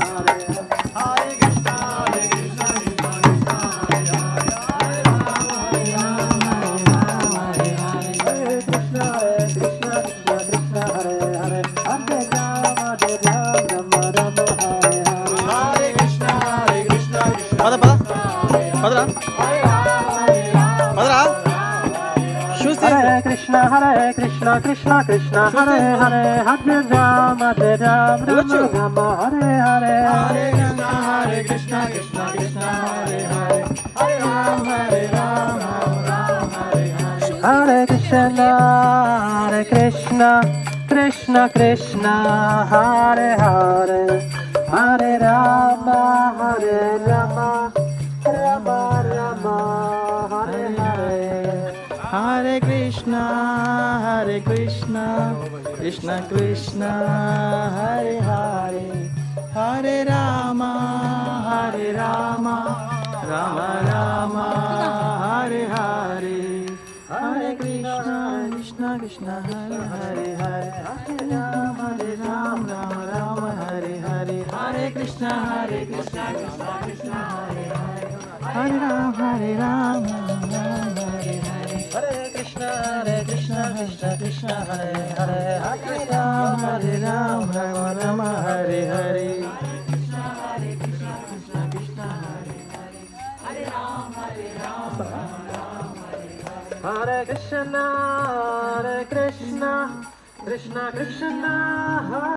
Hare Krishna, Krishna Krishna, Hare Hare, Hare Rama, Rama Rama, Hare Hare. Hare Krishna, Hare Krishna, Krishna Krishna, Hare Hare, Hare Rama, Rama Hare Hare. Hare Krishna, Hare Krishna, Krishna Krishna, Hare Hare, Hare Rama, Rama Rama, Hare Hare. Hare Krishna, Hare Krishna, Krishna Krishna, Hare Hare, Hare Rama, Rama Rama, Hare Hare. Hare Krishna, Krishna Krishna, Hare Hare, Hare Rama, Rama Rama, Hare Hare. Hare Krishna, Krishna Krishna, Hare Hare, Hare Rama, Hare Hare. Hare Krishna, Krishna Krishna, Hare Hare, Hare Rama, Rama Hare Hare. Hare Krishna, Krishna Krishna, Hare Hare, Hare Rama, Hare Krishna, Krishna Krishna, Hare